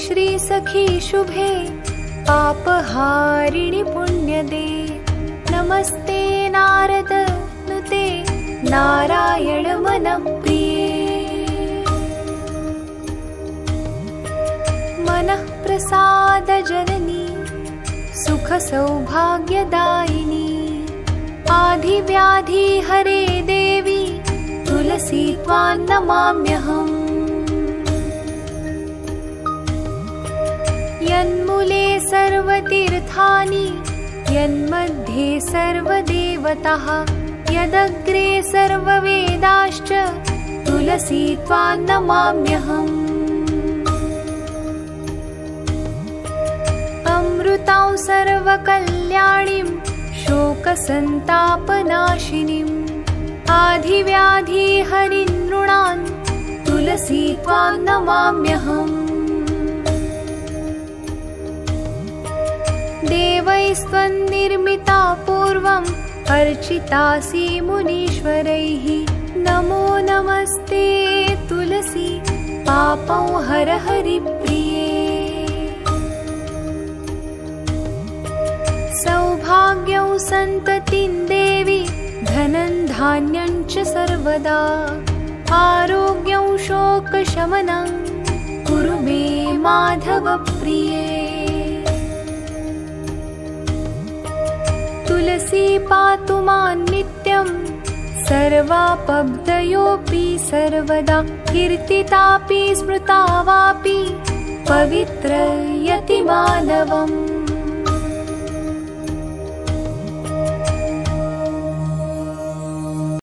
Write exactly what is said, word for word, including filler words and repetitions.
श्रीसखी शुभे पापहारिणि पुण्यदे। नमस्ते नारद नुते नारायण मनप्रिये। मनः प्रसाद जननी सुख सौभाग्यदायिनी। आधिव्याधि हरे देवी तुलसी त्वां नमाम्यहम्। यन्मूले सर्वतीर्थानि यन्मध्ये सर्वदेवताः। यदग्रे सर्ववेदाश्च तुलसी त्वां नमाम्यहम्। अमृतां सर्वकल्याणीं शोकसन्तापनाशिनीम्। आधिव्याधि हरिनृणां तुलसी त्वां नमाम्यहम्। देवैस्त्वन्निर्मिता पूर्वम् अर्चितासि मुनीश्वरैः। नमो नमस्ते तुलसी पापं हर हरिप्रिये। सौभाग्यं सन्ततिं देवी धनं धान्यं च सर्वदा। आरोग्यं शोकशमनं कुरु मे माधव प्रिये। तुलसी पातु मां नित्यं सर्वापद्भयोऽपि सर्वदा। कीर्तितापि स्मृता वापि पवित्रयति मानवम्।